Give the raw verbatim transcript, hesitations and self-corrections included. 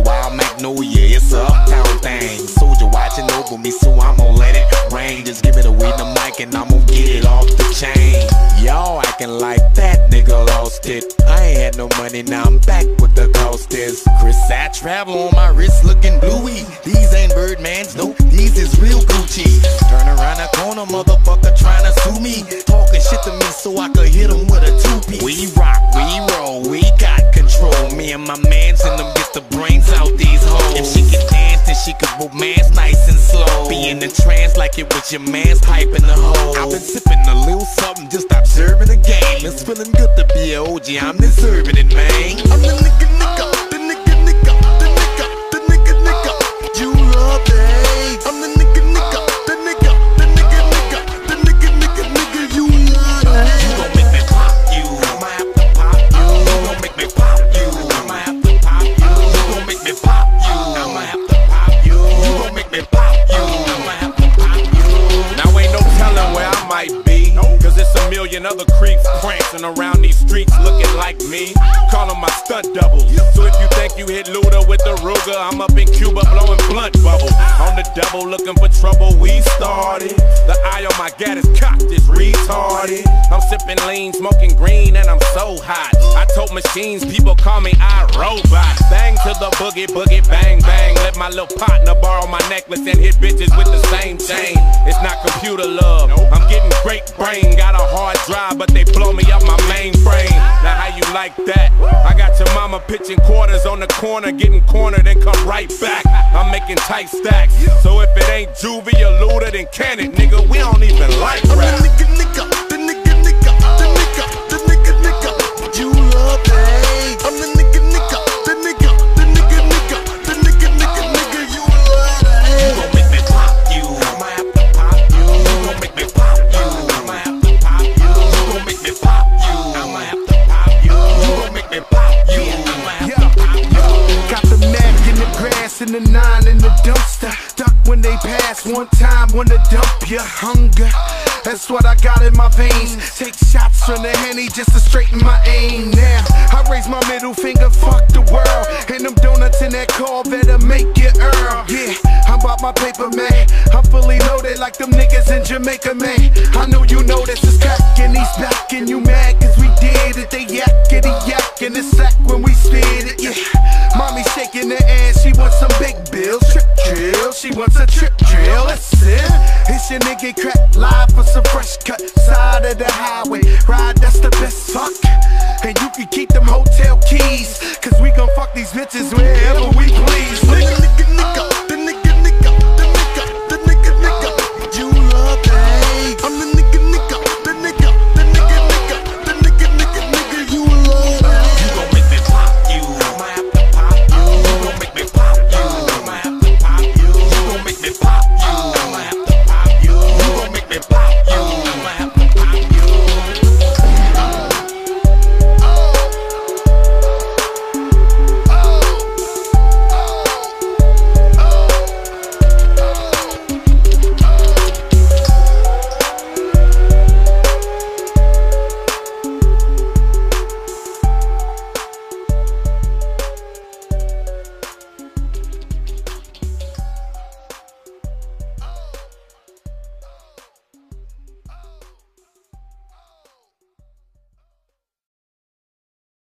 Wild Magnolia, it's a uptown thing. Soldier watching over me, so I'm gon' let it rain. Just give me the weed and the mic and I'm gon' get it off the chain. Y'all acting like that nigga lost it. I ain't had no money, now I'm back with the coasters. Chris, I travel on my wrist looking bluey. These ain't Birdmans, no, these is real Gucci. Turn around the corner, motherfucker tryna sue me. Talking shit to me so I could hit him with a two-piece. We rock, we roll, we got control. Me and my mans in them get the brains out these hoes. If she can dance, then she could romance nice and slow. Be in the trance like it was your man's pipe in the hole. I've been sipping a little something, just observing the game. It's feeling good to be an O G, I'm deserving it, man. I'm the nigga, nigga, the nigga, nigga, the nigga, the nigga, nigga. You love it. I'm the nigga, nigga, the nigga, the nigga, nigga, the nigga, nigga, nigga. You love it. You gon' make me pop you. I'ma have to pop you. You gon' make me pop you. I'ma have to pop you. You gon' make me pop you. I'ma have to pop you. You gon' make me pop you. I'ma have to pop you. Now ain't no telling where I might be, cause it's a million other creeps prancing around these streets looking like me. Call them my stunt double. So if you think you hit Luda with the Ruger, I'm up in Cuba blowing blunt bubble. On the double looking for trouble, we started. The eye on my gat is cocked, it's retarded. I'm sipping lean, smoking green, and I'm so hot. I told machines, people call me iRobot. Bang to the boogie, boogie, bang, bang. Let my little partner borrow my necklace and hit bitches with the same chain. It's not computer love, I'm getting great brain. Got a hard drive, but they blow me up my mainframe. Now how you like that? I got your mama pitching quarters on the corner, getting cornered and come right back. I'm making tight stacks, so if it ain't Juvie or Luda, then can it, nigga? We don't even like rap. I'm the nigga, nigga, the nigga, nigga, the nigga, the nigga, nigga. You love it. I'm the nigga, nigga, the nigga, the nigga, nigga, the nigga, nigga, nigga. You love it. You gon' make me pop you. I'ma have to pop you. You gon' make me pop you. I'ma have to pop you. You gon' make me pop you. I'ma have to pop you. You gon' make me pop you. I'ma have to pop you. Got the Mac in the grass and the nine in the dumpster. Duck when they pass, one time wanna dump your hunger. That's what I got in my veins. Take shots from the Henny just to straighten my aim. Now I raise my middle finger, fuck the world. And them donuts in that car better make it Earl. Yeah, I'm about my paper, man. I'm fully loaded like them niggas in Jamaica, man. I know you know this is crackin', he's back and you mad cause we did it. They yakety yak in the sack when we spit it, yeah. Mommy shaking her ass, she wants some big bills. Trip drill, she wants a trip drill, that's it. It's your nigga crack live for some fresh cut. Side of the highway, ride, that's the best fuck. And you can keep them hotel keys, cause we gon' fuck these bitches wherever we please.